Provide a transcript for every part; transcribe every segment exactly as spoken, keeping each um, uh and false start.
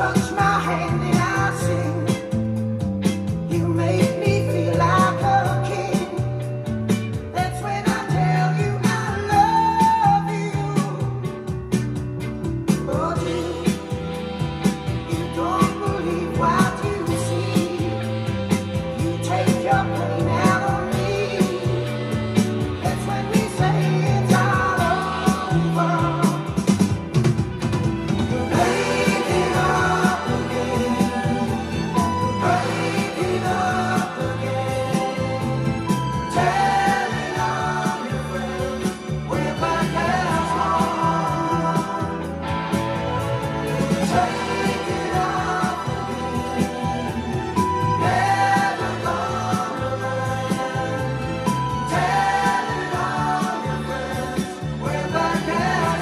touch my hand and I sing. You make me feel like a king. That's when I tell you I love you. But you, you don't believe what you see. You take your pain out on me. That's when we say it's all over. Break it up again. Break it up again. Telling all your friends we're back as one. Take it up again. Never gonna land. Telling all your friends we're back as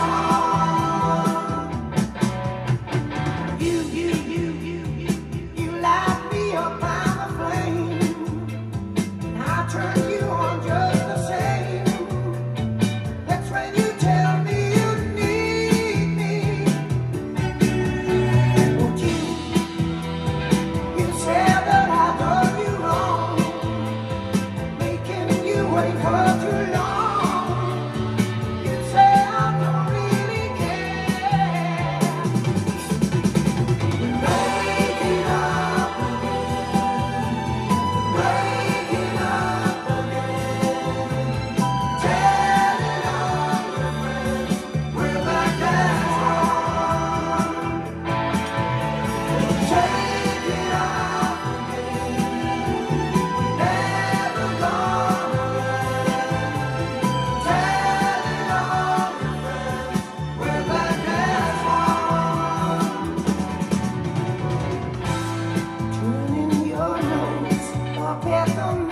one. You, you, you, you, you, you light me up, I'm a flame. And I turn you on just the same. That's when you tell me you need me. Won't you? You said that I done you wrong, making you wait for too long. You say I don't really care. Break it up again. Break it up again. Telling all your friends we're back as one. Take it up again. Never gonna land. Telling all your friends we're back as one. Turning your nose up at the